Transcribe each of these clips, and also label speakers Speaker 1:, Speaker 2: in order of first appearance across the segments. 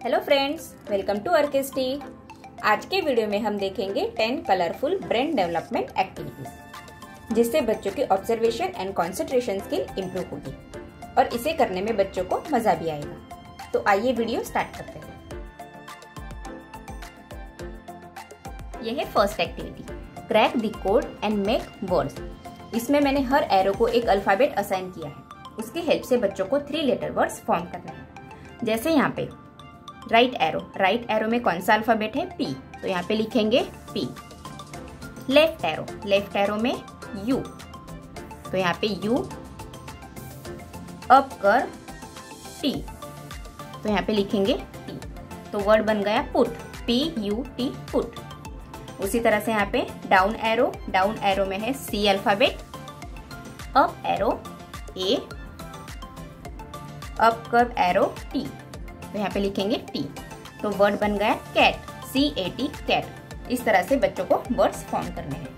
Speaker 1: Hello friends, welcome to अर्केस्टी। आज के वीडियो में हम देखेंगे 10 कलरफुल ब्रेन डेवलपमेंट एक्टिविटीज, जिससे बच्चों की observation and concentration skill improve होगी और इसे करने में बच्चों को मजा भी आएगा। तो आइए वीडियो स्टार्ट करते हैं। यह है first activity, crack the code and make words. इसमें मैंने हर एरो को एक अल्फाबेट असाइन किया है। उसकी हेल्प से बच्चों को 3 लेटर वर्ड्स फॉर्म करना है। जैसे यहाँ पे राइट एरो में कौन सा अल्फाबेट है? पी, तो यहाँ पे लिखेंगे पी। लेफ्ट एरो में यू, तो यहाँ पे यू। अप कर टी, तो यहाँ पे लिखेंगे टी। तो वर्ड बन गया पुट, PUT पुट। उसी तरह से यहाँ पे डाउन एरो में है C alphabet. Up arrow A, up curve arrow T, तो यहाँ पे लिखेंगे टी। तो वर्ड बन गया कैट, CAT कैट। इस तरह से बच्चों को वर्ड्स फॉर्म करने हैं।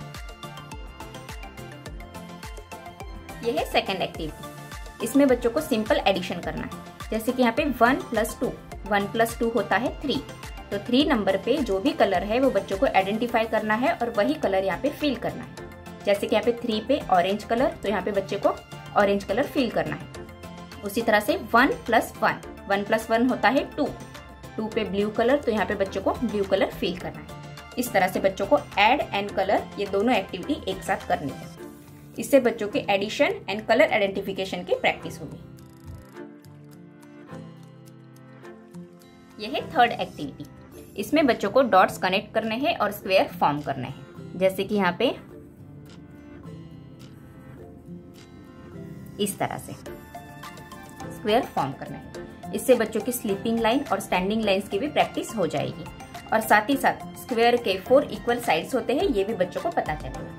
Speaker 1: यह है सेकेंड एक्टिविटी। इसमें बच्चों को सिंपल एडिशन करना है। जैसे कि यहाँ पे 1 + 2 होता है 3। तो 3 नंबर पे जो भी कलर है वो बच्चों को आइडेंटिफाई करना है और वही कलर यहाँ पे फिल करना है। जैसे कि यहाँ पे 3 पे ऑरेंज कलर, तो यहाँ पे बच्चे को ऑरेंज कलर फिल करना है। उसी तरह से 1 + 1 होता है 2 पे ब्लू कलर, तो यहाँ पे बच्चों को ब्लू कलर फिल करना है। इस तरह से बच्चों को ऐड एंड कलर, ये दोनों एक्टिविटी एक साथ करनी है। इससे बच्चों के एडिशन एंड कलर आइडेंटिफिकेशन की प्रैक्टिस होगी। यह है थर्ड एक्टिविटी। इसमें बच्चों को डॉट्स कनेक्ट करने हैं और स्क्वायर फॉर्म करने हैं। जैसे कि यहाँ पे इस तरह से स्क्वायर फॉर्म करना है। इससे बच्चों की स्लीपिंग लाइन और स्टैंडिंग लाइंस की भी प्रैक्टिस हो जाएगी और साथ ही साथ स्क्वायर के 4 इक्वल साइड्स होते हैं, ये भी बच्चों को पता चलेगा।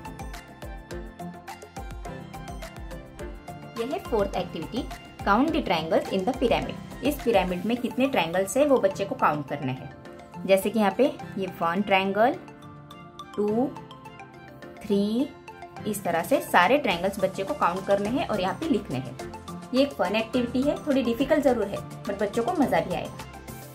Speaker 1: यह है fourth activity, count the triangles in the pyramid. इस पिरामिड में कितने ट्रायंगल्स है वो बच्चे को काउंट करने हैं। जैसे कि यहाँ पे ये 1 ट्रायंगल, 2, 3, इस तरह से सारे ट्रायंगल्स बच्चे को काउंट करने हैं और यहाँ पे लिखने हैं। ये एक फन एक्टिविटी है, थोड़ी डिफिकल्ट जरूर है, बट बच्चों को मजा भी आएगा।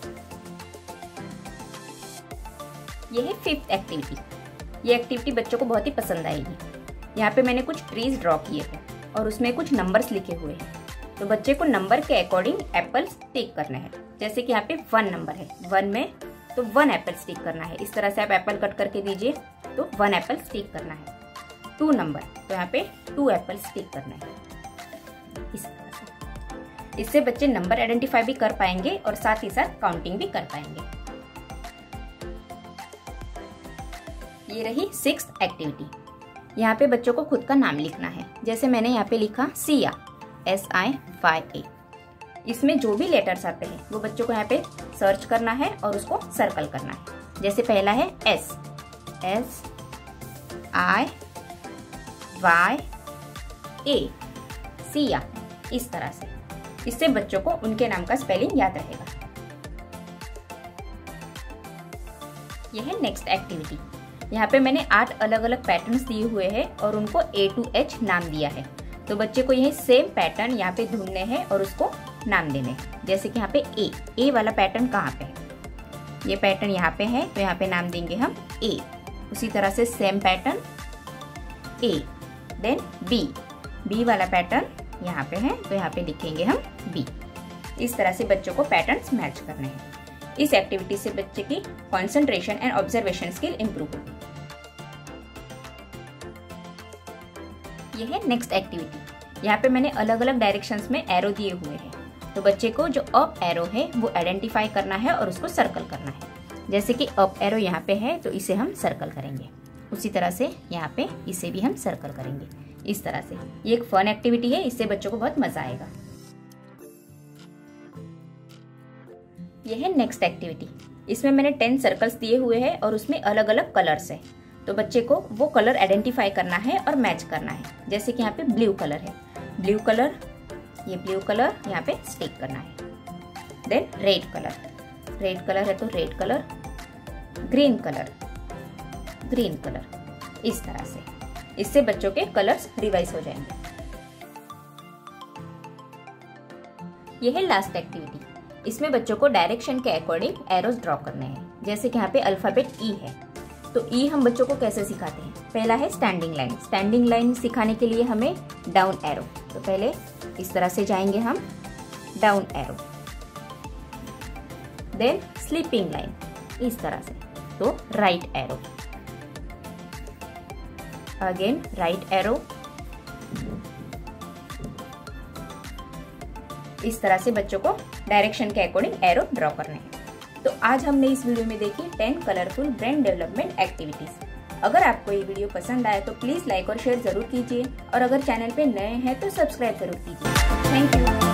Speaker 1: ये है फिफ्थ एक्टिविटी। ये एक्टिविटी बच्चों को बहुत ही पसंद आएगी। यहाँ पे मैंने कुछ ट्रीज ड्रॉ किए हैं और उसमें कुछ नंबर्स लिखे हुए हैं। तो बच्चे को नंबर के अकॉर्डिंग एप्पल्स टिक करने हैं। जैसे कि यहाँ पे 1 नंबर है, 1 में तो 1 एप्पल स्टिक करना है। इस तरह से आप एप्पल कट करके दीजिए तो 1 एप्पल स्टिक करना है। 2 नंबर, तो यहाँ पे 2 एप्पल स्टिक करना है। इस तरह से इससे बच्चे नंबर आइडेंटिफाई भी कर पाएंगे और साथ ही साथ काउंटिंग भी कर पाएंगे। ये रही 6th एक्टिविटी। यहाँ पे बच्चों को खुद का नाम लिखना है। जैसे मैंने यहाँ पे लिखा सिया, SIYA। इसमें जो भी लेटर्स आते हैं वो बच्चों को यहाँ पे सर्च करना है और उसको सर्कल करना है। जैसे पहला है SIYA, सिया। इस तरह से इससे बच्चों को उनके नाम का स्पेलिंग याद रहेगा। यह है नेक्स्ट एक्टिविटी। यहाँ पे मैंने 8 अलग अलग पैटर्न्स दिए हुए हैं और उनको A to H नाम दिया है। तो बच्चे को यही सेम पैटर्न यहाँ पे ढूंढने हैं और उसको नाम देने हैं। जैसे कि यहाँ पे A वाला पैटर्न कहाँ पे है? ये पैटर्न यहाँ पे है, तो यहाँ पे नाम देंगे हम A। उसी तरह से same pattern A, then B वाला पैटर्न यहाँ पे है, तो यहाँ पे लिखेंगे हम B। इस तरह से बच्चों को पैटर्न्स मैच करने हैं। इस एक्टिविटी से बच्चे की concentration and observation skill improve होगी। यह है नेक्स्ट एक्टिविटी। यहाँ पे मैंने अलग अलग डायरेक्शंस में एरो दिए हुए हैं। तो बच्चे को जो अप एरो है वो आइडेंटिफाई करना है और उसको सर्कल करना है। जैसे कि अप एरो यहाँ पे है तो इसे हम सर्कल करेंगे। उसी तरह से यहाँ पे इसे भी हम सर्कल करेंगे। इस तरह से ये एक फन एक्टिविटी है, इससे बच्चों को बहुत मजा आएगा। यह है नेक्स्ट एक्टिविटी। इसमें मैंने 10 सर्कल्स दिए हुए हैं और उसमें अलग अलग कलर्स है। तो बच्चे को वो कलर आइडेंटिफाई करना है और मैच करना है। जैसे कि यहाँ पे ब्लू कलर है, ब्लू कलर यहाँ पे स्टिक करना है। देन रेड कलर है तो रेड कलर, ग्रीन कलर, इस तरह से। इससे बच्चों के कलर्स रिवाइज हो जाएंगे। यह है लास्ट एक्टिविटी। इसमें बच्चों को डायरेक्शन के अकॉर्डिंग एरोज ड्रॉ करने हैं। जैसे कि यहाँ पे अल्फाबेट ई है, तो ई हम बच्चों को कैसे सिखाते हैं? पहला है स्टैंडिंग लाइन। स्टैंडिंग लाइन सिखाने के लिए हमें डाउन एरो, तो पहले इस तरह से जाएंगे हम, down arrow, then sleeping line इस तरह से, तो right arrow, again right arrow. इस तरह से बच्चों को डायरेक्शन के अकॉर्डिंग एरो ड्रॉ करने हैं। तो आज हमने इस वीडियो में देखी 10 कलरफुल ब्रेन डेवलपमेंट एक्टिविटीज। अगर आपको ये वीडियो पसंद आए तो प्लीज लाइक और शेयर जरूर कीजिए, और अगर चैनल पे नए हैं तो सब्सक्राइब जरूर कीजिए। Thank you.